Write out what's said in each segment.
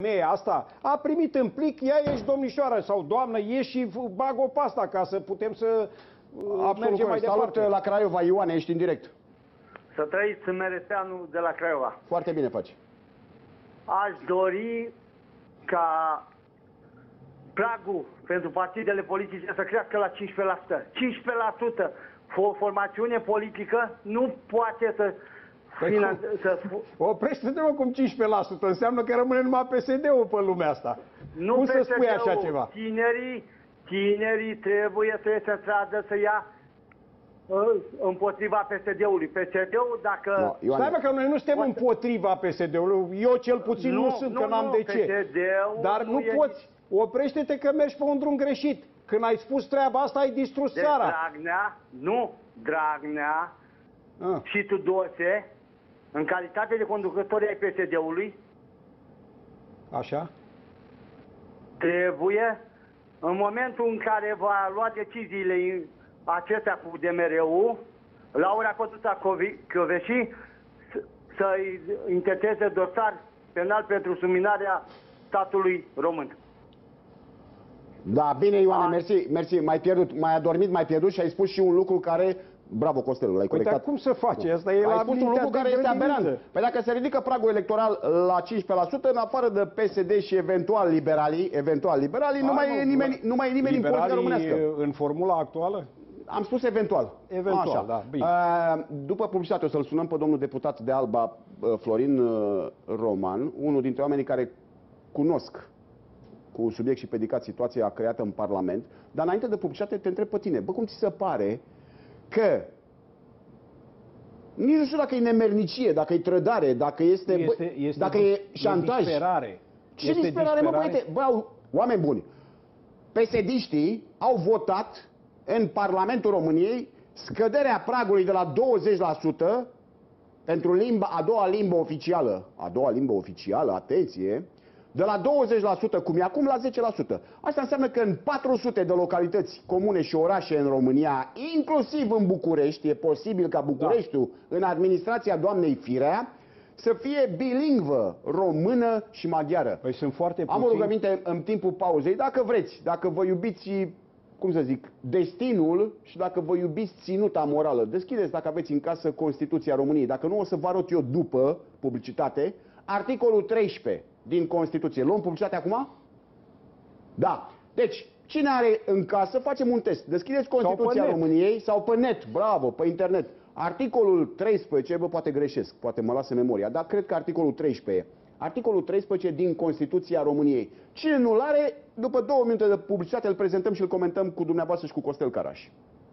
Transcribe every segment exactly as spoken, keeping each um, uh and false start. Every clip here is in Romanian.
femeia asta a primit în plic, ia ești domnișoară sau doamnă, ieși și bag-o pe asta ca să putem să Absolut mergem mai Salut departe. la Craiova, Ioane, ești în direct. Să trăiți Mereseanu de la Craiova. Foarte bine faci. Aș dori ca pragul pentru partidele politice să crească la cincisprezece la sută. cincisprezece la sută. O formațiune politică nu poate să... Păi să... Oprește-te mă cum cincisprezece la sută, înseamnă că rămâne numai P S D-ul pe lumea asta. Nu cum să spui așa ceva? Tinerii, tinerii trebuie să iasă în stradă să ia împotriva P S D-ului. P S D-ul dacă... No, stai mă că noi nu suntem Poate... împotriva P S D-ului. Eu cel puțin nu, nu sunt, nu, că n-am de ce. Dar nu, nu poți. Oprește-te că mergi pe un drum greșit. Când ai spus treaba asta, ai distrus de țara. Dragnea, nu, Dragnea ah. și Tudose, în calitate de conducători ai P S D-ului, așa, trebuie, în momentul în care va lua deciziile acestea cu D M R-ul, Laura Codruța Kövesi să-i intenteze dosar penal pentru subminarea statului român. Da, bine Ioane, A... mersi, mersi, mai pierdut, mai adormit, mai pierdut și ai spus și un lucru care... Bravo, Costel, l-ai corectat. Păi, cum să faci? Asta e ai la spus un lucru care este aberant. Păi dacă se ridică pragul electoral la cincisprezece la sută, în afară de P S D și eventual liberalii, eventual liberalii, A, nu, mai nu, e nimeni, nu mai e nimeni în politica românească. În formula actuală? Am spus eventual. Eventual, așa. Da, bine. După publicitate o să-l sunăm pe domnul deputat de Alba, Florin Roman, unul dintre oamenii care cunosc cu subiect și predicat situația creată în Parlament, dar înainte de publicitate te întreb pe tine, bă, cum ți se pare că nici nu știu dacă e nemernicie, dacă e trădare, dacă este, este, bă, este dacă e șantaj. E disperare. Ce este disperare, disperare, mă, băiete? Bă, oameni buni, P S D-știi au votat în Parlamentul României scăderea pragului de la douăzeci la sută pentru limba, a doua limbă oficială, a doua limbă oficială, atenție, de la douăzeci la sută cum e acum la zece la sută. Asta înseamnă că în patru sute de localități, comune și orașe în România, inclusiv în București, e posibil ca Bucureștiul, da, în administrația doamnei Firea, să fie bilingvă, română și maghiară. Păi sunt foarte puțini. Am o rugăminte în timpul pauzei, dacă vreți, dacă vă iubiți, cum să zic, destinul și dacă vă iubiți ținuta morală, deschideți, dacă aveți în casă, Constituția României. Dacă nu, o să vă arăt eu după publicitate, articolul treisprezece din Constituție. Luăm publicitate acum? Da. Deci, cine are în casă, facem un test. Deschideți Constituția României sau pe net, bravo, pe internet. Articolul treisprezece, bă, poate greșesc, poate mă lasă memoria, dar cred că articolul treisprezece. Articolul treisprezece din Constituția României. Cine nu-l are, după două minute de publicitate îl prezentăm și îl comentăm cu dumneavoastră și cu Costel Caraș.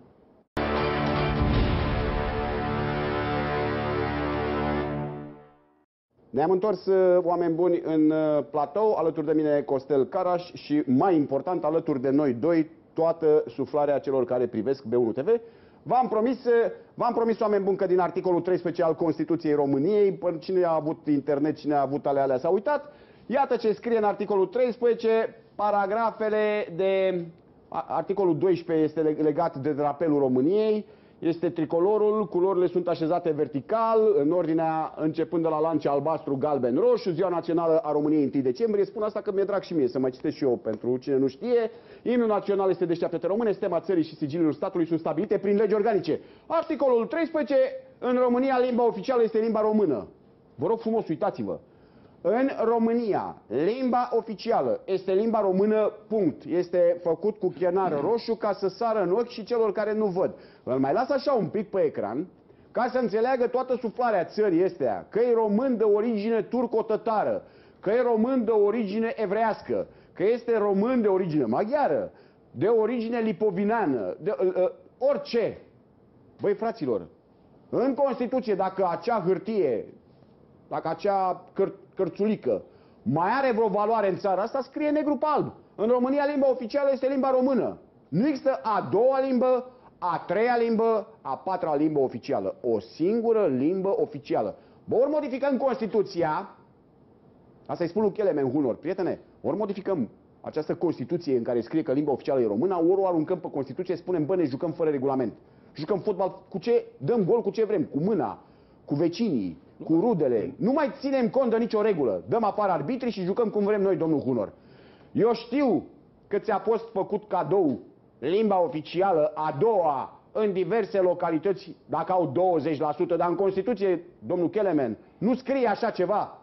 Ne-am întors, oameni buni, în platou, alături de mine Costel Caraș și, mai important, alături de noi doi, toată suflarea celor care privesc B unu T V. V-am promis, v-am promis, oameni buni, că din articolul treisprezece al Constituției României, până cine a avut internet, cine a avut ale alea s-a uitat, iată ce scrie în articolul treisprezece, paragrafele de... Articolul doisprezece este legat de drapelul României, este tricolorul, culorile sunt așezate vertical, în ordinea începând de la lance albastru, galben, roșu, Ziua Națională a României întâi decembrie. Spun asta că mi-e drag și mie, să mai citesc și eu pentru cine nu știe. Imnul național este Deșteaptă-te Române, stema țării și sigiliul statului sunt stabilite prin legi organice. Articolul treisprezece, în România limba oficială este limba română. Vă rog frumos, uitați-vă. În România, limba oficială este limba română, punct. Este făcut cu chenar roșu ca să sară în ochi și celor care nu văd. Îl mai las așa un pic pe ecran, ca să înțeleagă toată suflarea țării astea, că e român de origine turco-tătară, că e român de origine evrească, că este român de origine maghiară, de origine lipovineană, de uh, uh, orice. Băi, fraților, în Constituție, dacă acea hârtie, dacă acea căr cărțulică mai are vreo valoare în țara asta, scrie negru pe alb. În România limba oficială este limba română. Nu există a doua limbă, a treia limbă, a patra limbă oficială. O singură limbă oficială. Bă, ori modificăm Constituția, asta îi spun lui Kelemen Hunor, prietene, ori modificăm această Constituție în care scrie că limba oficială e română, ori o aruncăm pe Constituție și spunem, bă, ne jucăm fără regulament. Jucăm fotbal cu ce? Dăm gol cu ce vrem, cu mâna, cu vecinii, cu rudele. Nu mai ținem cont de nicio regulă. Dăm afară arbitrii și jucăm cum vrem noi, domnul Hunor. Eu știu că ți-a fost făcut cadou limba oficială a doua în diverse localități, dacă au douăzeci la sută, dar în Constituție, domnul Kelemen, nu scrie așa ceva.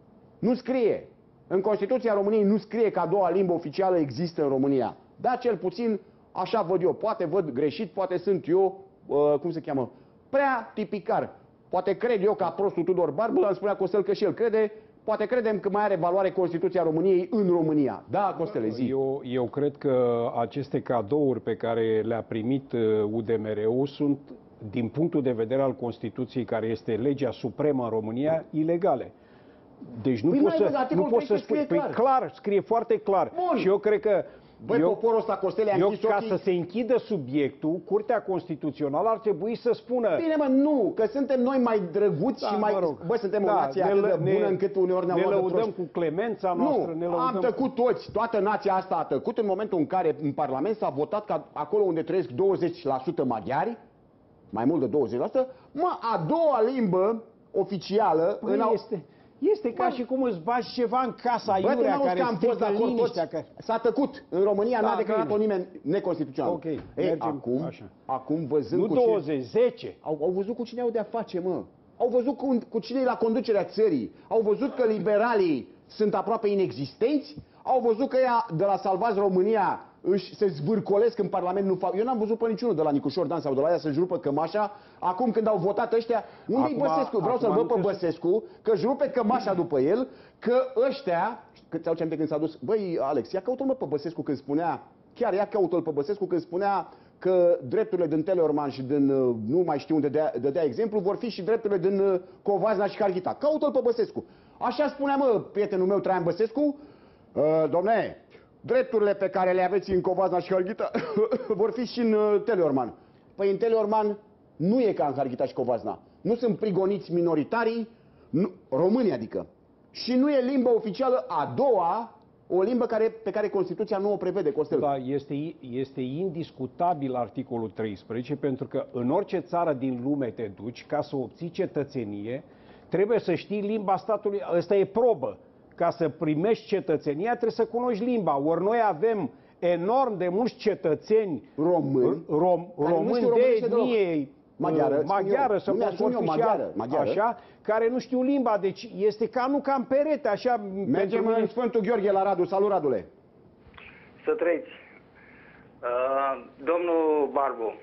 Nu scrie. În Constituția României nu scrie că a doua limbă oficială există în România. Dar cel puțin așa văd eu. Poate văd greșit, poate sunt eu, uh, cum se cheamă, prea tipicar. Poate cred eu ca prostul Tudor Barbu, dar îmi spunea Costel că și el crede, poate credem că mai are valoare Constituția României în România. Da, Costele, zi. Eu, eu cred că aceste cadouri pe care le-a primit U D M R U sunt, din punctul de vedere al Constituției, care este legea supremă în România, ilegale. Deci nu păi poți să, nu poți să spui, clar. Păi clar, scrie foarte clar. Bun. Și eu cred că Băi, eu, poporul ăsta, Costele, a eu, închis ca ochii... să se închidă subiectul, Curtea Constituțională ar trebui să spună... Bine, mă, nu, că suntem noi mai drăguți da, și mai... Mă rog. Băi, suntem da, o nație atât de bună încât uneori ne-au ne luat de lăudăm proști. cu clemența noastră, nu, ne lăudăm am tăcut cu... toți, toată nația asta a tăcut în momentul în care în Parlament s-a votat ca acolo unde trăiesc douăzeci la sută maghiari, mai mult de douăzeci la sută, mă, a doua limbă oficială... Păi în au... este... Este ca bă, și cum îți bagi ceva în casa bă, iurea care am fost de acord toți. Că... S-a tăcut. În România da, n-a declarat-o nimeni neconstituțional. Ok, ei, mergem acum, așa. acum văzând nu cu douăzeci, zece. Au, au văzut cu cine au de-a face, mă. Au văzut cu, cu cine e la conducerea țării. Au văzut că liberalii sunt aproape inexistenți. Au văzut că ea de la Salvați România își se zvârcolesc în Parlament. Nu fac. Eu n-am văzut pe niciunul de la Nicușor Dan sau de la ea să-și rupă cămașa. Acum când au votat ăștia, unde-i Băsescu? Vreau să-l văd pe Băsescu, că își rupe cămașa după el, că ăștia, că ți-au ce când s-a dus, băi, Alex, ia caută-l mă pe Băsescu când spunea, chiar ia caută-l pe Băsescu când spunea că drepturile din Teleorman și din, nu mai știu unde dădea, dădea exemplu, vor fi și drepturile din Covasna și Harghita. Caută-l pe Băsescu. Așa spunea, mă, prietenul meu, Traian Băsescu, uh, domne, drepturile pe care le aveți în Covasna și Harghita vor fi și în uh, Teleorman. Păi în Teleorman nu e ca în Harghita și Covasna. Nu sunt prigoniți minoritarii, nu, români adică. Și nu e limba oficială a doua, o limbă care, pe care Constituția nu o prevede, Costel. Da, este, este indiscutabil articolul treisprezece, pentru că în orice țară din lume te duci, ca să obții cetățenie, trebuie să știi limba statului. Ăsta e probă. Ca să primești cetățenia, trebuie să cunoști limba. Ori noi avem enorm de mulți cetățeni români, rom, români de etnie maghiară, maghiară sau maghiară, maghiară, așa, care nu știu limba. Deci este ca nu ca în perete, așa. Mergem în Sfântul Gheorghe la Radu. Salut, Radule. Să trăiți. Uh, domnul Barbu,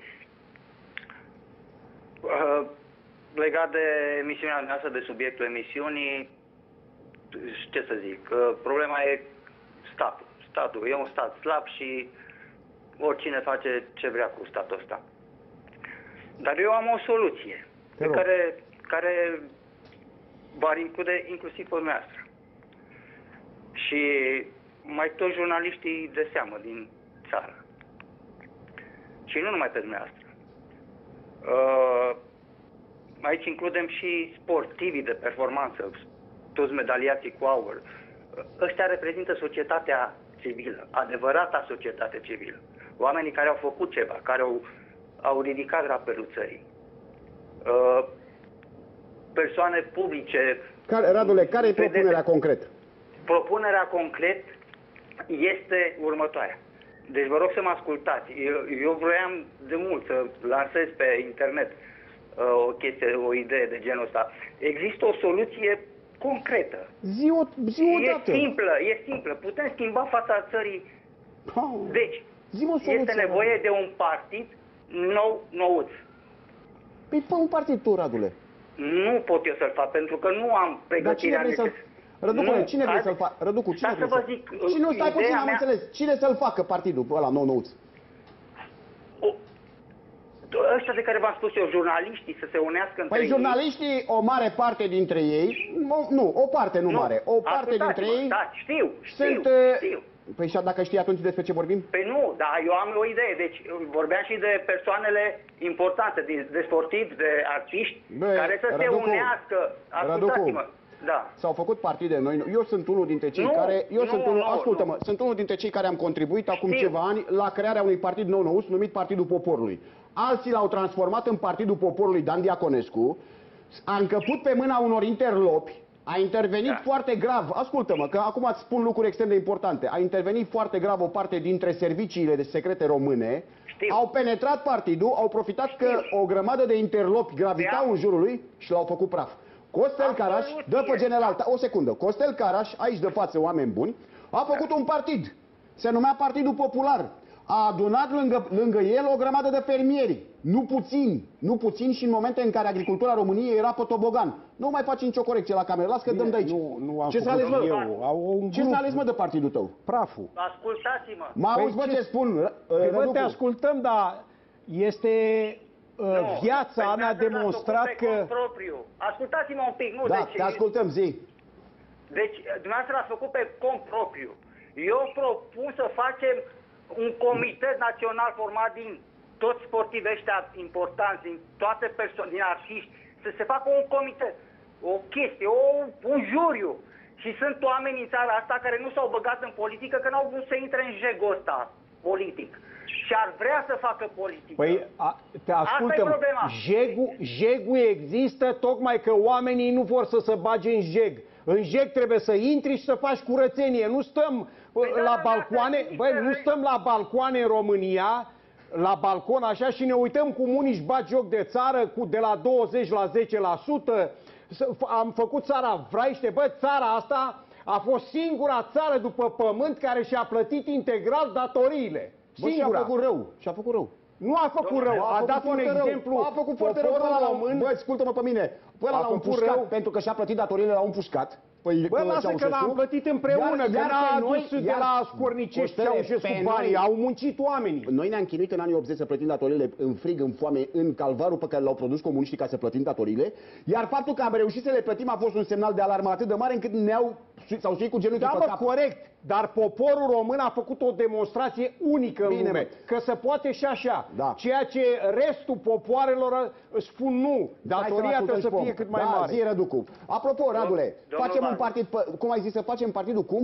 uh, legat de emisiunea noastră, de subiectul emisiunii, ce să zic, uh, problema e statul. Statul e un stat slab și oricine face ce vrea cu statul ăsta. Dar eu am o soluție pe care, care v-ar include inclusiv pe noastră. Și mai toți jurnaliștii de seamă din țară. Și nu numai pe dumneavoastră. Uh, aici includem și sportivii de performanță, toți medaliații cu aur. Ăștia reprezintă societatea civilă, adevărata societate civilă. Oamenii care au făcut ceva, care au, au ridicat drapelul țării. Uh, persoane publice. Care, Radule, care e propunerea concret? Propunerea concret este următoarea. Deci vă rog să mă ascultați. Eu, eu vroiam de mult să lansez pe internet uh, o chestie, o idee de genul ăsta. Există o soluție concretă. Zi o, zi o e dată. simplă, e simplă. Putem schimba fața țării. Oh. Deci, zi o soluție, este nevoie de un partid nou, nouț. Păi fă un partid tu, Radule. Nu pot eu să-l fac, pentru că nu am pregătirea necesară. Răducule, cine vrei să-l facă? Răducu, cine vrei să-l facă? Cine, stai puțin, am înțeles. Cine să-l facă partidul ăla nou-nouț? Ăștia de care v-am spus eu, jurnaliștii, să se unească între ei. Păi jurnaliștii, o mare parte dintre ei, nu, o parte nu mare, o parte dintre ei... Da, știu, știu, sunt, știu. Păi și dacă știi atunci despre ce vorbim? Păi nu, dar eu am o idee. Deci vorbeam și de persoanele importante, de, de sportivi, de artiști, Bă, care să Răducu, se unească. Ascultați-mă. Da. S-au făcut partide noi. Eu sunt unul dintre cei nu, care, eu nu, sunt unul, nu, ascultă-mă, sunt unul dintre cei care am contribuit acum Știu. ceva ani la crearea unui partid nou-nouț numit Partidul Poporului. Alții l-au transformat în Partidul Poporului Dan Diaconescu a încăput pe mâna unor interlopi, a intervenit Da. foarte grav, ascultă-mă, că acum îți spun lucruri extrem de importante, a intervenit foarte grav o parte dintre serviciile de secrete române, Știu. au penetrat partidul, au profitat Știu. că o grămadă de interlopi gravitau Da. în jurul lui și l-au făcut praf. Costel Am Caraș, văzut dă pe ieri. general, o secundă, Costel Caraș, aici de față oameni buni, a făcut un partid, se numea Partidul Popular. A adunat lângă, lângă el o grămadă de fermieri, nu puțin, nu puțin și în momente în care agricultura României era pe tobogan. Nu mai faci nicio corecție la cameră, las că dăm de aici. Nu, nu am Ce s-a făcut ales, mă? eu. Au un Ce grup, s-a ales, mă, de partidul tău? Praful. Ascultați-mă. Mă Păi auzi, bă, ce- ce spun? Ră- Păi, bă, Răducu? te ascultăm, dar este uh, Nu, viața păi ne-a dumneavoastră demonstrat l-ați făcut că... pe cont propriu. Ascultați-mă un pic, nu? Da, deci, te ascultăm, zi. Deci, dumneavoastră l-ați făcut pe cont propriu. Eu propun să facem un comitet național format din toți sportivii ăștia importanți, din toate persoane, din artiști, să se facă un comitet, o chestie, o, un juriu. Și sunt oameni în țara asta care nu s-au băgat în politică, că n-au vrut să intre în jegul ăsta politic. Și ar vrea să facă politică. Păi, a, te ascultăm. e problema. Jegul, jegul există tocmai că oamenii nu vor să se bage în jeg. În jeg trebuie să intri și să faci curățenie. Nu stăm Păi uh, da, la da, balcoane, da, băi, da, nu da. stăm la balcoane în România, la balcon așa și ne uităm cum unii își bat joc de țară cu de la douăzeci la zece la sută. Am făcut țara vraiște, bă, țara asta a fost singura țară după pământ care și-a plătit integral datoriile. Bă, și-a Singura. făcut rău, și-a făcut rău. Nu a făcut rău, a făcut dat un foarte rău. exemplu. A făcut foarte rău Poporul până la român. Bă, ascultă-mă pe mine. Până A l-au făcut împușcat, rău. pentru că și-a plătit datoriile, l-au împușcat. Păi, Bă, că lasă că Ceaușescu. l-am plătit împreună, Iar- că iar n-a pe noi- adus de iar- la Scornicești Costele, Ceaușescu pe banii, noi- au muncit oamenii. Noi ne-am chinuit în anii optzeci să plătim datoriile în frig, în foame, în calvarul pe care l-au produs comuniștii ca să plătim datoriile, iar faptul că am reușit să le plătim a fost un semnal de alarmă atât de mare încât ne-au s-au suit cu genunchii Da, pe mă, cap. corect, dar poporul român a făcut o demonstrație unică Bine, în lume, mă. că se poate și așa. Da. Ceea ce restul popoarelor spun nu, Hai să-l datoria ascultăm trebuie și să pe om. fie cât mai da, mare. zi, Răducu. Apropo, Radule, domnul facem un Barbu. partid, pe- cum ai zis să facem partidul cum?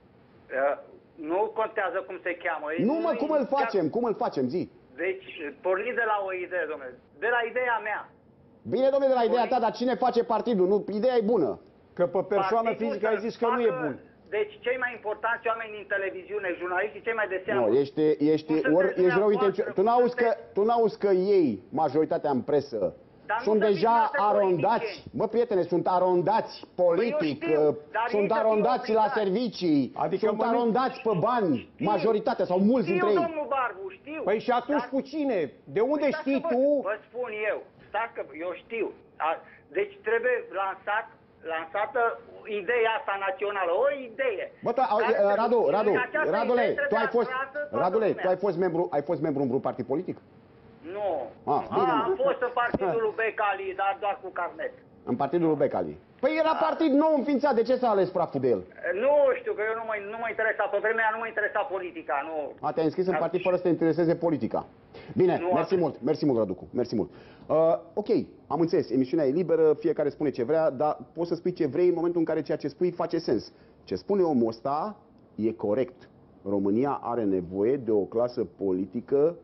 Uh, nu contează cum se cheamă. Nu, mă, Nu-i cum îl chiar- facem? Cum îl facem, zi? Deci, pornind de la o idee, domnule, de la ideea mea. Bine, domnule, de la ideea ta, dar cine face partidul? Nu, ideea e bună. Că pe persoană Partidul fizică ai să zis că nu e facă- bun. Deci, cei mai importanți oameni din televiziune, jurnaliștii, cei mai de seamă. Nu, ești, ești, Cum sunteți ori, ești rău dumneavoastră, intenționat. Tu cum n-auzi că, sunteți- tu n-auzi că ei, majoritatea în presă, Dar nu sunt să fiți deja dumneavoastră arondați. politicieni. Bă, prietene, sunt arondați politic, Păi eu știu, uh, dar ei sunt să fie arondați la obligați. servicii, Adică sunt mănânc- arondați pe bani, majoritatea sau mulți Știu, dintre ei. domnul Barbu, știu. Păi și atunci Dar- cu cine? De unde Păi știi stați că tu? Vă, vă spun eu. Stați că eu știu. A, deci trebuie lansat, lansată ideea asta națională. O idee. Bă, tu, au- Care să- Radu, în Radu, această Radule, idee tu ai trebuie fost, aflată toată Radule, lumea. tu ai fost membru, ai fost membru în vreun partid politic? Nu. Ah, bine, A, mă. am fost în partidul lui Becali, dar doar cu carnet. În partidul lui Becali. Păi era partid nou înființat, de ce s-a ales praful de el? Nu știu, că eu nu mă, nu mă interesa, pe vremea aia nu mă interesa politica, nu. A, te-ai înscris în partid fără să te intereseze politica. Bine, Nu, mersi atât. mult, mersi mult, Raducu, mersi mult. Uh, ok, am înțeles, emisiunea e liberă, fiecare spune ce vrea, dar poți să spui ce vrei în momentul în care ceea ce spui face sens. Ce spune omul ăsta e corect. România are nevoie de o clasă politică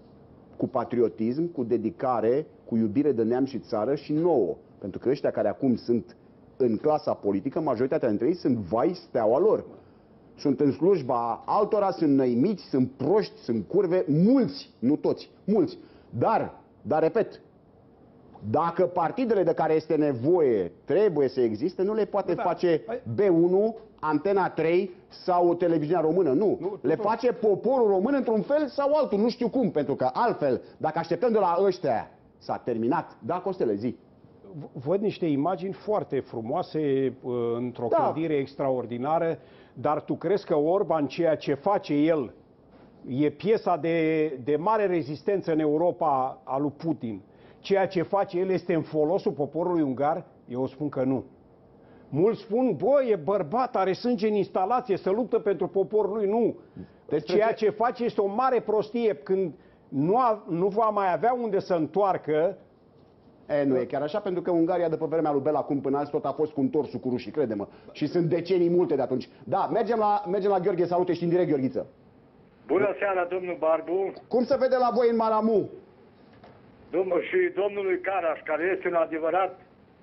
cu patriotism, cu dedicare, cu iubire de neam și țară și nouă. Pentru că ăștia care acum sunt în clasa politică, majoritatea dintre ei sunt vai steaua lor. Sunt în slujba altora, sunt năimiți, sunt proști, sunt curve, mulți, nu toți, mulți. Dar, dar repet, dacă partidele de care este nevoie trebuie să existe, nu le poate Da, face păi- B unu, Antena trei sau televiziunea română, nu. Nu, le nu. face poporul român într-un fel sau altul, nu știu cum, pentru că altfel, dacă așteptăm de la ăștia, s-a terminat. Da, Costele, zi. V- Văd niște imagini foarte frumoase uh, într-o Da. clădire extraordinară, dar tu crezi că Orban, ceea ce face el, e piesa de, de mare rezistență în Europa a lui Putin? Ceea ce face el este în folosul poporului ungar? Eu spun că nu. Mulți spun, bă, e bărbat, are sânge în instalație, se luptă pentru poporul lui. Nu. Despre Ceea ce- ce face este o mare prostie. Când nu, a, nu va mai avea unde să întoarcă, E, nu e chiar așa, pentru că Ungaria, după vremea lui Bela acum până azi, tot a fost cu întorsul cu rușii, crede-mă. Și sunt decenii multe de atunci. Da, mergem la, mergem la Gheorghe, salut, ești în direct, Gheorghiță. Bună seara, domnul Barbu, Cum se vede la voi în Maramu? domnul și domnului Caraș, care este un adevărat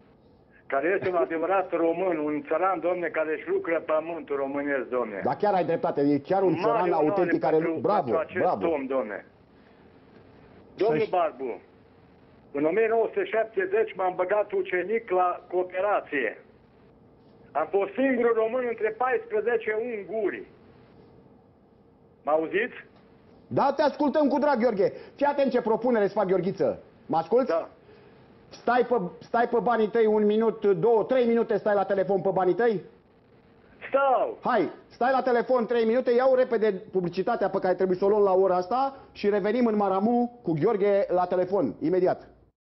care este un adevărat român, un țăran, domne, care își lucră pământul românesc, domne. Dar chiar ai dreptate, e chiar un țăran Mare onoare autentic care... pentru, Bravo, pentru acest bravo. om, domne. Domnul Să-și- Barbu, în o mie nouă sute șaptezeci m-am băgat ucenic la cooperație. Am fost singurul român între paisprezece unguri. Mă auziți? Da, te ascultăm cu drag, Gheorghe. Fii atent ce propunere îți fac, Gheorghiță. Mă asculți? Da. Stai pe, stai pe banii tăi un minut, două, trei minute stai la telefon pe banii tăi? Stau! Hai, stai la telefon trei minute, iau repede publicitatea pe care trebuie să o luăm la ora asta și revenim în Maramu cu Gheorghe la telefon, imediat.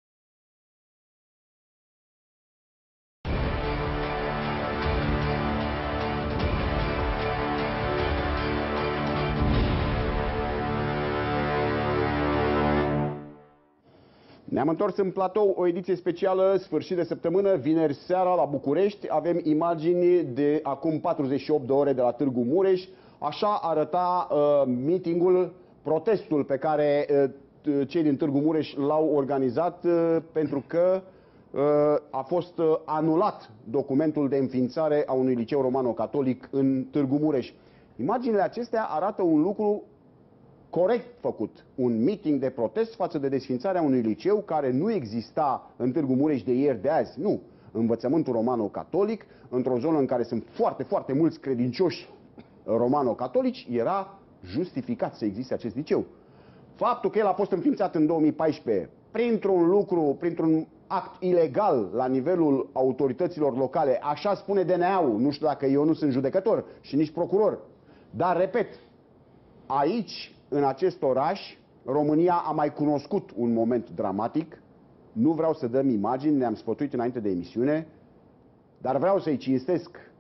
Ne-am întors în platou, o ediție specială, sfârșit de săptămână, vineri seara la București. Avem imagini de acum patruzeci și opt de ore de la Târgu Mureș. Așa arăta uh, meetingul, protestul pe care uh, cei din Târgu Mureș l-au organizat uh, pentru că uh, a fost uh, anulat documentul de înființare a unui liceu romano-catolic în Târgu Mureș. Imaginile acestea arată un lucru corect făcut, un meeting de protest față de desfințarea unui liceu care nu exista în Târgu Mureș de ieri de azi. Nu. Învățământul romano-catolic, într-o zonă în care sunt foarte, foarte mulți credincioși romano-catolici, era justificat să existe acest liceu. Faptul că el a fost înființat în două mii paisprezece printr-un lucru, printr-un act ilegal la nivelul autorităților locale, așa spune D N A-ul, nu știu dacă eu nu sunt judecător și nici procuror, dar repet, aici, în acest oraș, România a mai cunoscut un moment dramatic. Nu vreau să dăm imagini, ne-am sfătuit înainte de emisiune, dar vreau să-i cinstesc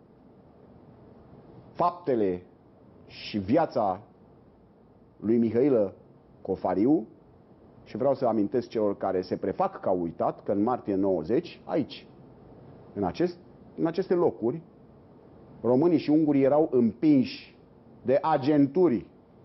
faptele și viața lui Mihailă Cofariu și vreau să amintesc celor care se prefac că au uitat că în martie nouăzeci, aici, în, acest, în aceste locuri, românii și ungurii erau împinși de agenturi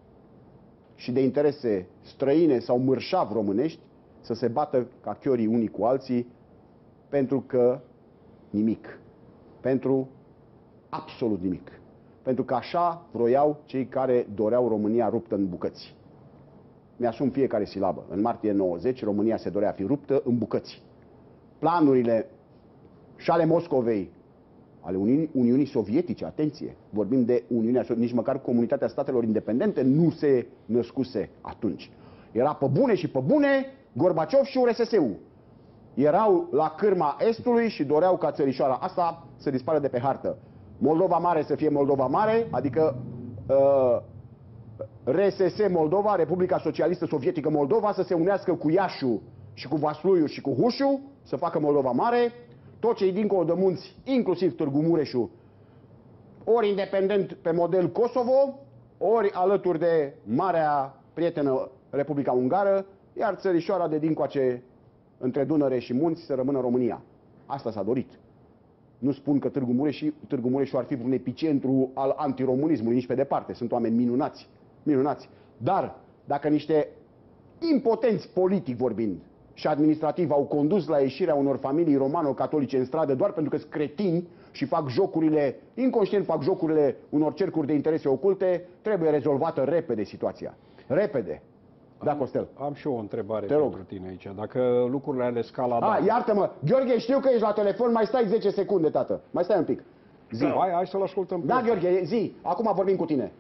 și de interese străine sau mărșav românești să se bată ca chiorii unii cu alții pentru că nimic. Pentru absolut nimic. Pentru că așa vroiau cei care doreau România ruptă în bucăți. Mi-asum fiecare silabă. În martie nouăzeci România se dorea a fi ruptă în bucăți. Planurile și ale Moscovei, ale Uniunii, Uniunii Sovietice, atenție, vorbim de Uniunea Sovietică, nici măcar Comunitatea Statelor Independente nu se născuse atunci. Era pe bune și pe bune Gorbaciov și U R S S-ul. Erau la cârma Estului și doreau ca țărișoara asta să dispară de pe hartă. Moldova Mare să fie Moldova Mare, adică uh, R S S Moldova, Republica Socialistă Sovietică Moldova, să se unească cu Iașu și cu Vasluiu și cu Hușu, să facă Moldova Mare. Tot ce e dincolo de munți, inclusiv Târgu Mureșu, ori independent pe model Kosovo, ori alături de marea prietenă Republica Ungară, iar țărișoara de dincoace între Dunăre și munți să rămână România. Asta s-a dorit. Nu spun că Târgu Mureș, Târgu Mureșu ar fi un epicentru al antiromânismului, nici pe departe. Sunt oameni minunați. Minunați. Dar dacă niște impotenți politic vorbind și administrativ au condus la ieșirea unor familii romano-catolice în stradă doar pentru că sunt cretini și fac jocurile, inconștient fac jocurile unor cercuri de interese oculte, trebuie rezolvată repede situația. Repede. Da, Costel. Am și eu o întrebare Te rog. pentru tine aici. Dacă lucrurile ale scala... Ah, iartă-mă, Gheorghe, știu că ești la telefon, mai stai zece secunde, tată. Mai stai un pic. Zi. Hai, hai să-l ascultăm. Da, pe Gheorghe, zi. Acum vorbim cu tine.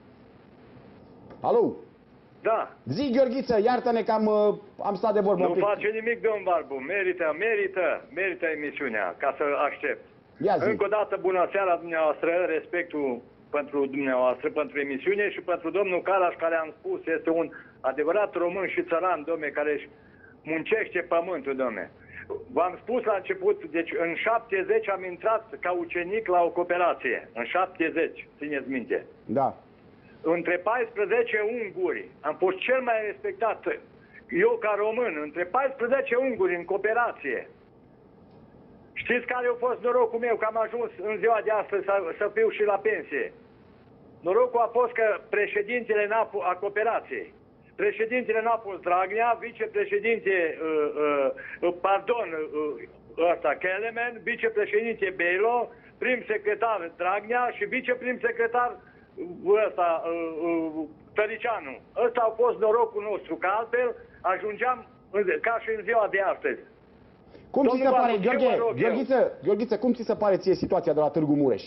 Alo? Da. Zi, Gheorghiță, iartă-ne că am, uh, am stat de vorbă. Nu un pic. face nimic, domn Barbu. Merită, merită, merită emisiunea, ca să aștept. Ia zi. Încă o dată, bună seara dumneavoastră, respectul pentru dumneavoastră, pentru emisiune și pentru domnul Caraș, care am spus, este un adevărat român și țăran, domne, care își muncește pământul, domne. V-am spus la început, deci în șaptezeci am intrat ca ucenic la o cooperație. În șaptezeci, țineți minte. Da. Între paisprezece unguri am fost cel mai respectat, eu ca român, între paisprezece unguri în cooperație. Știți care a fost norocul meu, că am ajuns în ziua de astăzi să, să fiu și la pensie? Norocul a fost că președintele a cooperației, președintele n-a fost Dragnea, vicepreședinte, uh, uh, pardon, uh, ăsta Kelemen, vicepreședinte Belo, prim secretar Dragnea și viceprim secretar ăsta, Tăricianu. Ăsta a fost norocul nostru, că altfel ajungeam ca și în ziua de astăzi. Cum ți se pare, Gheorghe, Gheorghiță, Gheorghiță, cum ți se pare ție situația de la Târgu Mureș?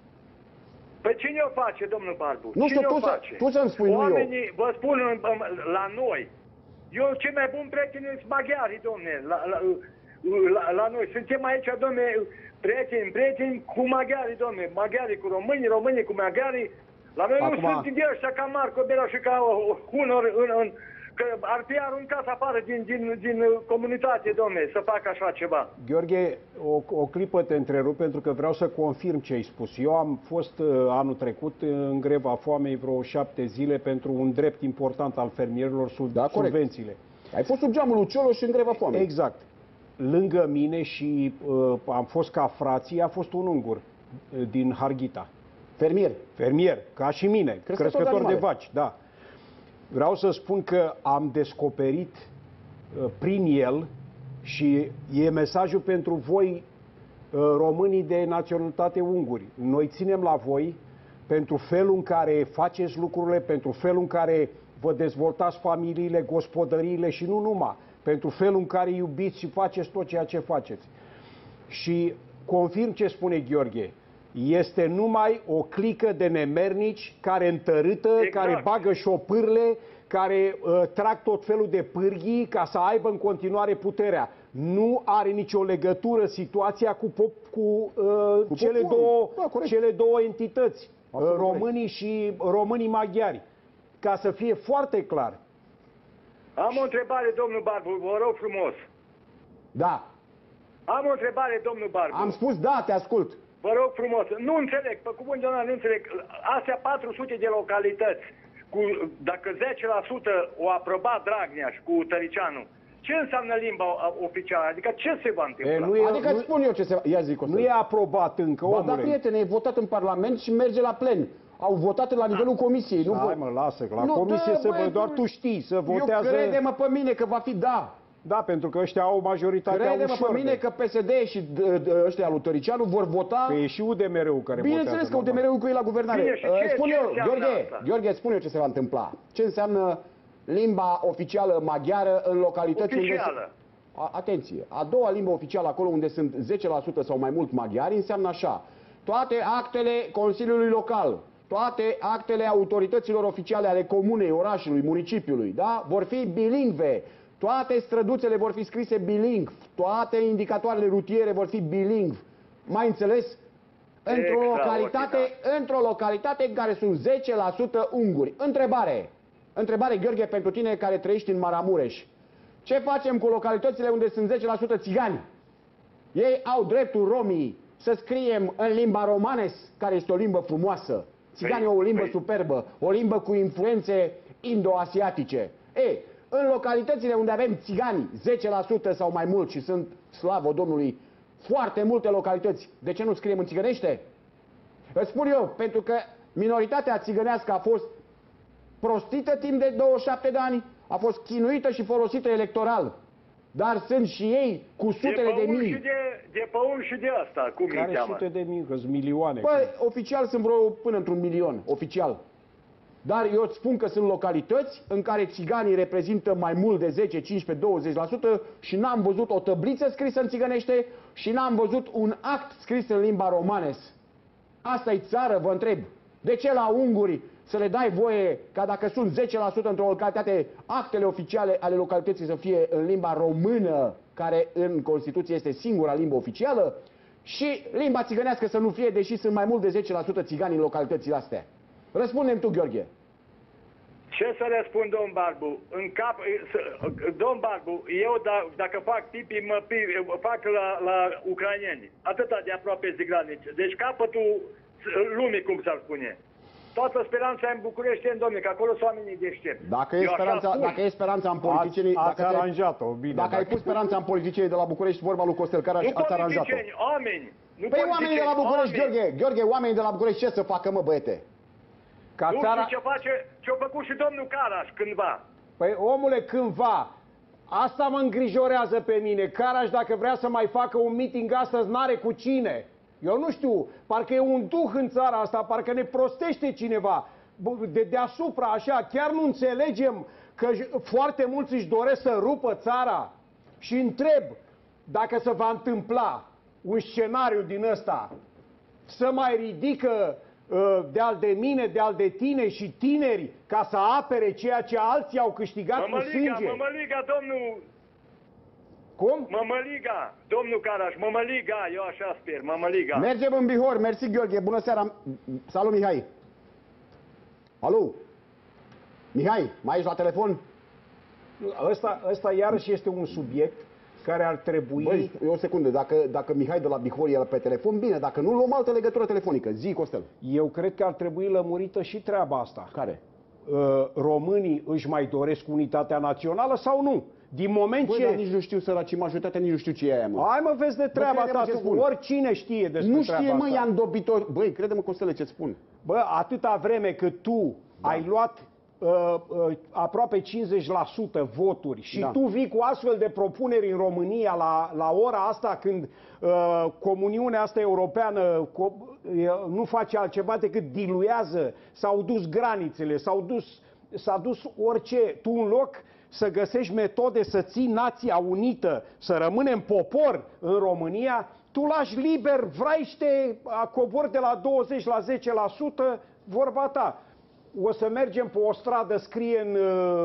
Păi cine o face, domnul Barbu? Nu știu, cine tu, o să, face? tu să-mi spui, Oamenii, nu eu. vă spun, la noi, eu cei mai buni prieteni sunt maghiarii, domne, la, la, la, la noi. Suntem aici, domne, prieteni, prieteni cu maghiarii, domne, maghiarii cu românii, românii cu maghiarii. La noi Acum... nu sunt de ăștia ca Marco Bela și ca unor în, în, că ar fi aruncat afară din, din, din comunitate, domne, să facă așa ceva. Gheorghe, o, o clipă te întrerup pentru că vreau să confirm ce ai spus. Eu am fost uh, anul trecut în greva foamei vreo șapte zile pentru un drept important al fermierilor, sub da, subvențiile. Ai fost sub geamul lui Cioloș în greva foamei. Exact. Lângă mine și uh, am fost ca frații, a fost un ungur uh, din Harghita. Fermier. Fermier, ca și mine, crescător, crescător de, de vaci, da. Vreau să spun că am descoperit uh, prin el și e mesajul pentru voi, uh, românii de naționalitate unguri. Noi ținem la voi pentru felul în care faceți lucrurile, pentru felul în care vă dezvoltați familiile, gospodăriile și nu numai, pentru felul în care iubiți și faceți tot ceea ce faceți. Și confirm ce spune Gheorghe. Este numai o clică de nemernici care întărâtă, exact. care bagă șopârle, care uh, trag tot felul de pârghii ca să aibă în continuare puterea. Nu are nicio legătură situația cu, pop, cu, uh, cu cele, două, da, cele două entități, uh, românii și românii maghiari. Ca să fie foarte clar. Am o întrebare, domnul Barbu, vă rog frumos. Da. Am o întrebare, domnul Barbu. Am spus da, te ascult. Vă rog frumos, nu înțeleg, pe cuvântul ăla nu înțeleg. Astea patru sute de localități, cu, dacă zece la sută o aprobat Dragnea și cu Tăricianu, ce înseamnă limba oficială? Adică ce se va întâmpla? E, nu e, adică nu, spun eu ce se va... Ia zic o Nu e aprobat încă, omule. Ba da, prietene, e votat în Parlament și merge la plen. Au votat la nivelul comisiei. Nu Hai mă, lasă, că la nu, comisie da, să băi, vă, doar tu știi, să votează... Eu crede-mă pe mine că va fi da. Da, pentru că ăștia au majoritatea ușor. Crede-mă pe mine de... că P S D și ăștia lui Tăricianu vor vota... Că e și U D M R-ul care Bineînțeles că U D M R-ul cu ei la guvernare. Bine, ce, spun ce eu, Gheorghe, asta? Gheorghe, spun eu ce se va întâmpla. Ce înseamnă limba oficială maghiară în localități oficială. unde... A, atenție, a doua limbă oficială acolo unde sunt zece la sută sau mai mult maghiari înseamnă așa. Toate actele Consiliului Local, toate actele autorităților oficiale ale comunei, orașului, municipiului, da? Vor fi bilingve. Toate străduțele vor fi scrise bilingv. Toate indicatoarele rutiere vor fi bilingv. Mai înțeles? Într-o localitate, într-o localitate în care sunt zece la sută unguri. Întrebare. Întrebare, Gheorghe, pentru tine care trăiești în Maramureș. Ce facem cu localitățile unde sunt zece la sută țigani? Ei au dreptul, romii, să scriem în limba romanes, care este o limbă frumoasă. Țiganii au o limbă superbă, o limbă cu influențe indo-asiatice. Ei, în localitățile unde avem țigani, zece la sută sau mai mult, și sunt, slavă Domnului, foarte multe localități, de ce nu scriem în țigănește? Îți spun eu, pentru că minoritatea țigănească a fost prostită timp de douăzeci și șapte de ani, a fost chinuită și folosită electoral. Dar sunt și ei cu sutele de, de mii. Și de, de pe un și de asta, cum Care îi cheamă? sute de mii, că sunt milioane. Păi, oficial sunt vreo până într-un milion, oficial. Dar eu îți spun că sunt localități în care țiganii reprezintă mai mult de zece, cincisprezece, douăzeci la sută și n-am văzut o tabliță scrisă în țigănește și n-am văzut un act scris în limba romanes. Asta-i țară, vă întreb. De ce la unguri să le dai voie ca dacă sunt zece la sută într-o localitate, actele oficiale ale localității să fie în limba română, care în Constituție este singura limbă oficială, și limba țigănească să nu fie, deși sunt mai mult de zece la sută țigani în localitățile astea? Răspundem tu, Gheorghe. Ce să răspund, domn Barbu? În cap, domn Barbu, eu da, dacă fac tipii, mă fac la, la ucraineni. Atâta de aproape de graniță. Deci capătul lumii, cum s-ar spune. Toată speranța în București, în domnule, că acolo sunt oamenii deștepți. Dacă e, speranța, dacă e speranța în politicienii... Ați, ați dacă aranjat-o, bine. Dacă, dacă ai pus speranța în politicienii de la București, vorba lui Costel Caraș, ați aranjat-o. Oameni, nu păi oamenii de la București, oameni. Gheorghe, Gheorghe, oamenii de la București ce să facă, mă, băiete? Ca nu țara... știu ce face, ce-a făcut și domnul Caraș cândva. Păi, omule, cândva, Asta mă îngrijorează pe mine. Caraș, dacă vrea să mai facă un meeting astăzi, n-are cu cine. Eu nu știu, parcă e un duh în țara asta, parcă ne prostește cineva. De deasupra, așa, chiar nu înțelegem că foarte mulți își doresc să rupă țara. Și întreb, dacă se va întâmpla un scenariu din ăsta, să mai ridică de-al de mine, de-al de tine și tineri ca să apere ceea ce alții au câștigat cu Mămăliga, sânge? Mămăliga, domnul... Cum? Mămăliga, domnul Caraș, Mămăliga, eu așa sper, Mămăliga. Mergem în Bihor, mersi Gheorghe, bună seara. Salut Mihai. Alo? Mihai, mai ești la telefon? Ăsta, ăsta iarăși este un subiect care ar trebui... Băi, o secundă, dacă, dacă Mihai de la Bihor e pe telefon, bine, dacă nu, luăm altă legătură telefonică. Zi, Costel. Eu cred că ar trebui lămurită și treaba asta. Care? Uh, românii își mai doresc unitatea națională sau nu? Din moment Băi, ce... dar nici nu știu, săracii, majoritatea nici nu știu ce e aia, mă. Hai mă, vezi de treaba crede-mă ta, ce tu, spun. oricine știe despre Nu treaba știe, mă, asta. i-am dobitor. Băi, crede-mă, Costele, ce-ți spun. Bă, atâta vreme cât tu da. ai luat uh, uh, aproape cincizeci la sută voturi și Da. tu vii cu astfel de propuneri în România la, la ora asta când uh, comuniunea asta europeană co uh, nu face altceva decât diluează, s-au dus granițele, s-au dus, s-a dus orice, tu în loc să găsești metode să ții nația unită, să rămânem popor în România, tu lași liber, vraiște, cobori de la douăzeci la zece la sută, vorba ta. O să mergem pe o stradă, scrie în...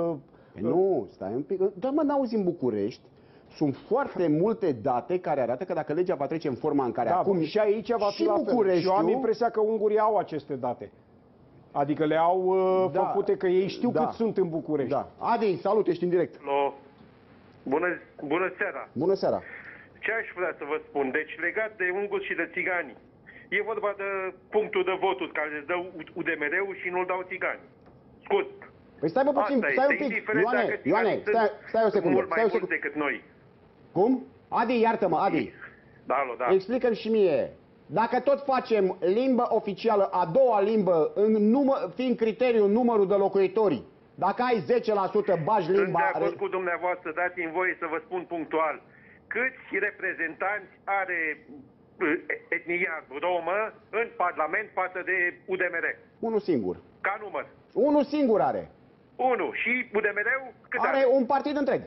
Păi nu, stai un pic. Dar mă, n-auzi în București, sunt foarte multe date care arată că dacă legea va trece în forma în care Da, acum... și aici va fi și la fel. Bucureștiul... Și eu am impresia că ungurii au aceste date. Adică le au uh, Da. făcute, că ei știu Da. cât sunt în București. Da. Adi, salut, ești în direct. Alo. Bună, bună seara. Bună seara. Ce aș vrea să vă spun? Deci legat de unguri și de țigani. E vorba de punctul de voturi care îți dă U D M R-ul și nu-l dau țigani. Scurt. Păi stai, bă, puțin, Asta stai un este, pic. indiferent Ioane, dacă Ioane, țiganii stai, sunt stai o secundă. mult mai Stai o mulți secundă. decât noi. Cum? Adi, iartă-mă, Adi. Da, alo, da. Explică-mi și mie. Dacă tot facem limbă oficială, a doua limbă, în număr, fiind criteriu numărul de locuitori, dacă ai zece la sută bagi Sunt de limba... acord cu dumneavoastră, dați-mi voie să vă spun punctual. Câți reprezentanți are uh, etnia romă în Parlament față de U D M R? Unul singur. Ca număr. Unul singur are. unu. Și U D M R-ul cât are? Are un partid întreg.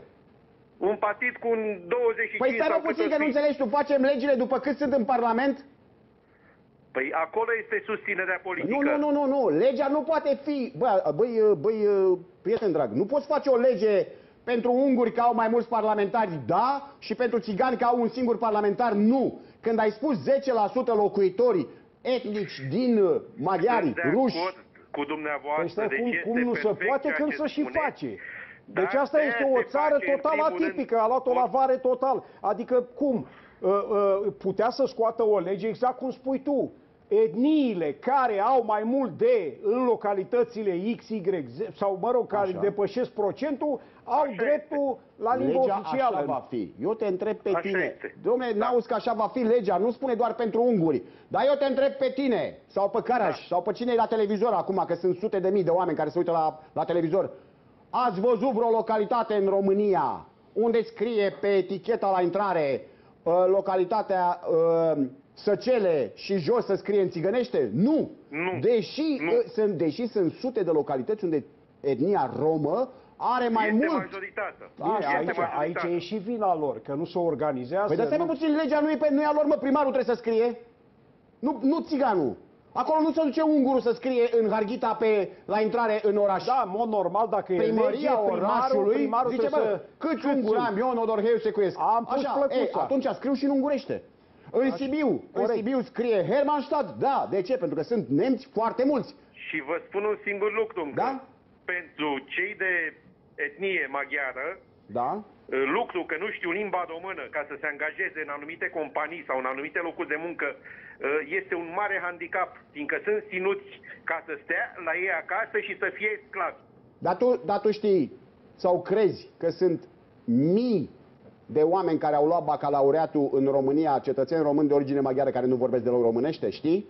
Un partid cu un douăzeci și cinci Păi stai sau mă puțin cât că o nu fi. înțelegi, tu facem legile după cât sunt în Parlament? Păi acolo este susținerea politică. Nu, nu, nu, nu, nu. Legea nu poate fi... Bă, băi, băi, prieten drag, nu poți face o lege pentru unguri că au mai mulți parlamentari, da, și pentru țigani că au un singur parlamentar, nu. Când ai spus zece la sută locuitori etnici din uh, maghiari, Sunt de ruși... acord cu dumneavoastră. Păi stai, deci cum, este cum nu se perfect poate ceea când ce să și spuneți. face? Deci Dar asta de-aia este o se țară face, în total primul rând, atipică, a luat o o- lavare total. Adică cum? Uh, uh, Putea să scoată o lege exact cum spui tu. Etniile care au mai mult de în localitățile X, Y Z, sau mă rog, care Așa. depășesc procentul, au Așa dreptul la limba Legea oficială. așa va fi. Eu te întreb pe Așa tine. este. Dom'le, n-auzi că așa va fi legea, nu spune doar pentru unguri. Dar eu te întreb pe tine, sau pe Caraș, Da. sau pe cine e la televizor acum, că sunt sute de mii de oameni care se uită la, la televizor. Ați văzut vreo localitate în România unde scrie pe eticheta la intrare uh, localitatea uh, Săcele și jos să scrie în țigănește? Nu. Nu. Deși, Nu. uh, sunt, deși sunt sute de localități unde etnia romă are mai este mult. majoritate. Bine, Este aici, aici majoritate. e și vina lor, că nu se organizează. Păi dar stai mă nu- puțin, legea nu e, pe, nu e a lor, mă, primarul trebuie să scrie. Nu, nu țiganul. Acolo nu se duce ungurul să scrie în Harghita pe, la intrare în oraș. Da, în mod normal, dacă e lege, Primăria primarul, orașului primarul zice, trebuie bă, să... câți unguri am eu în Odorheiu secuiesc? Am pus Așa, plăcuța. ei, atunci scriu și în ungurește. În Sibiu, în corect. Sibiu scrie Hermannstadt, da, de ce? Pentru că sunt nemți foarte mulți. Și vă spun un singur lucru încă. Da? Pentru cei de etnie maghiară, Da? lucru că nu știu limba română ca să se angajeze în anumite companii sau în anumite locuri de muncă este un mare handicap, fiindcă sunt ținuți ca să stea la ei acasă și să fie sclavi. Dar tu, dar tu știi sau crezi că sunt mii de oameni care au luat bacalaureatul în România, cetățeni români de origine maghiară care nu vorbesc deloc românește, știi?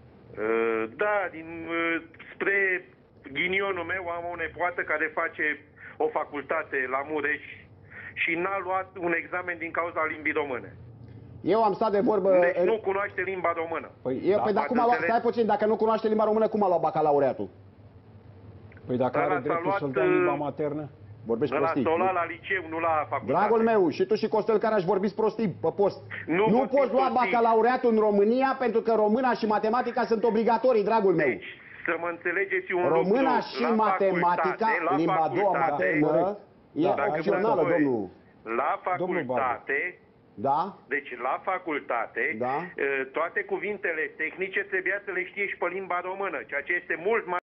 Da, din, spre ghinionul meu am o nepoată care face o facultate la Mureș și n-a luat un examen din cauza limbii române. Eu am stat de vorbă... Deci nu cunoaște limba română. Păi, eu, da, păi dar cum a luat, înțeleg. stai puțin, dacă nu cunoaște limba română, cum a luat bacalaureatul? Păi dacă Dar are s-a dreptul luat, să-l dea în limba uh, maternă? Vorbești Ăla prostii. s-o lua la liceu, nu la facultate. Dragul meu, și tu și Costel Caraș vorbiți prostii pe post. Nu nu vorbim poți lua prostii. bacalaureatul în România pentru că româna și matematica sunt obligatorii, dragul meu. Deci, să mă înțelegeți un Româna lucru, și la matematica, facultate, la limba a doua facultate, maternă, e Da, dacă opțională, vreți, domnul. La Domnul facultate, Da? deci la facultate, Da. toate cuvintele tehnice trebuia să le știe și pe limba română, ceea ce este mult mai